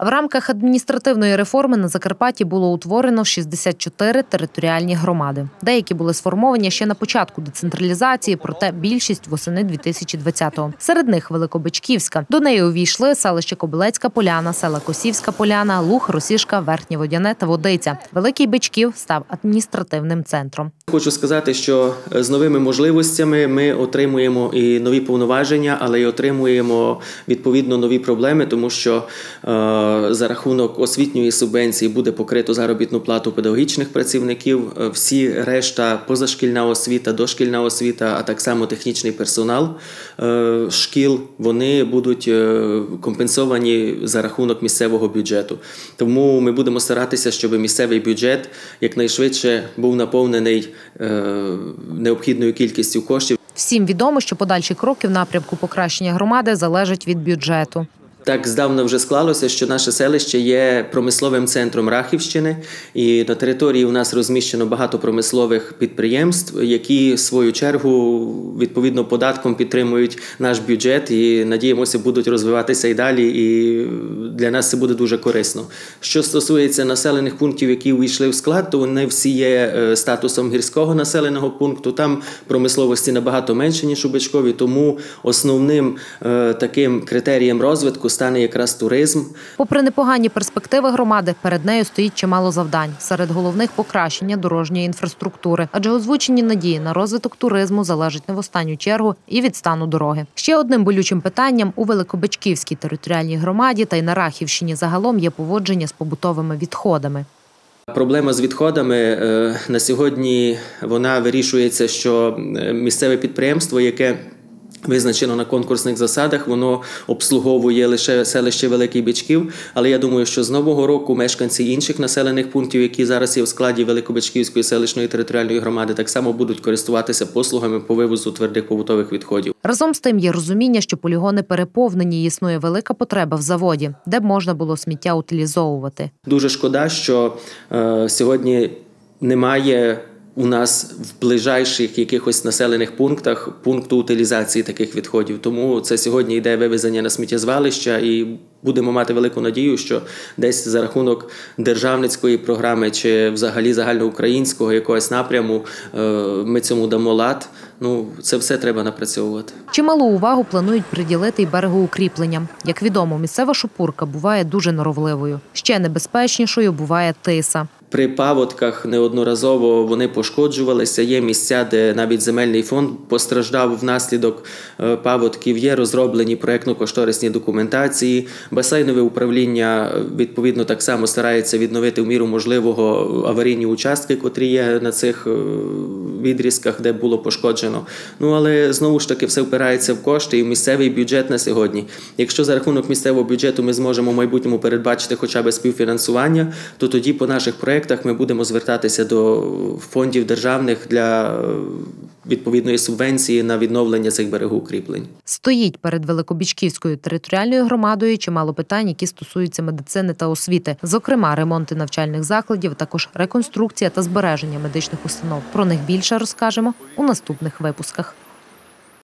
В рамках адміністративної реформи на Закарпатті було утворено 64 територіальні громади. Деякі були сформовані ще на початку децентралізації, проте більшість восени 2020-го. Серед них Великобичківська. До неї увійшли селище Кобилецька Поляна, села Косівська Поляна, Луг, Росішка, Верхнє Водяне та Водиця. Великий Бичків став адміністративним центром. Хочу сказати, що з новими можливостями ми отримуємо і нові повноваження, але й отримуємо відповідно нові проблеми, тому що за рахунок освітньої субвенції буде покрито заробітну плату педагогічних працівників, всі решта позашкільна освіта, дошкільна освіта, а так само технічний персонал шкіл, вони будуть компенсовані за рахунок місцевого бюджету. Тому ми будемо старатися, щоб місцевий бюджет якнайшвидше був наповнений необхідною кількістю коштів. Всім відомо, що подальші кроки в напрямку покращення громади залежать від бюджету. Так здавна вже склалося, що наше селище є промисловим центром Рахівщини, і на території у нас розміщено багато промислових підприємств, які в свою чергу відповідно податком підтримують наш бюджет і, надіємося, будуть розвиватися і далі, і для нас це буде дуже корисно. Що стосується населених пунктів, які увійшли в склад, то вони всі є статусом гірського населеного пункту, там промисловості набагато менше, ніж у Бичкові, тому основним таким критерієм розвитку стане якраз туризм. Попри непогані перспективи громади, перед нею стоїть чимало завдань. Серед головних – покращення дорожньої інфраструктури. Адже озвучені надії на розвиток туризму залежать не в останню чергу і від стану дороги. Ще одним болючим питанням у Великобичківській територіальній громаді та й на Рахівщині загалом є поводження з побутовими відходами. Проблема з відходами на сьогодні вона вирішується, що місцеве підприємство, яке визначено на конкурсних засадах, воно обслуговує лише селище Великий Бичків, але я думаю, що з нового року мешканці інших населених пунктів, які зараз є в складі Великобичківської селищної територіальної громади, так само будуть користуватися послугами по вивозу твердих побутових відходів. Разом з тим є розуміння, що полігони переповнені і існує велика потреба в заводі, де б можна було сміття утилізовувати. Дуже шкода, що сьогодні немає у нас в ближайших якихось населених пунктах пункту утилізації таких відходів. Тому це сьогодні йде вивезення на сміттєзвалища і будемо мати велику надію, що десь за рахунок державницької програми чи взагалі загальноукраїнського якогось напряму ми цьому дамо лад. Це все треба напрацьовувати. Чималу увагу планують приділити й берегоукріпленням. Як відомо, місцева шопурка буває дуже норовливою. Ще небезпечнішою буває тиса. При паводках неодноразово вони пошкоджувалися. Є місця, де навіть земельний фонд постраждав внаслідок паводків. Є розроблені проєктно-кошторисні документації. Басейнове управління, відповідно, так само старається відновити в міру можливого аварійні участки, котрі є на цих відрізках, де було пошкоджено. Але, знову ж таки, все впирається в кошти і в місцевий бюджет на сьогодні. Якщо за рахунок місцевого бюджету ми зможемо в майбутньому передбачити хоча б співфінансування, то тоді по наших проєктах ми будемо звертатися до фондів державних для відповідної субвенції на відновлення цих берегоукріплень. Стоїть перед Великобичківською територіальною громадою чимало питань, які стосуються медицини та освіти. Зокрема, ремонти навчальних закладів, також реконструкція та збереження медичних установ. Про них більше розкажемо у наступних випусках.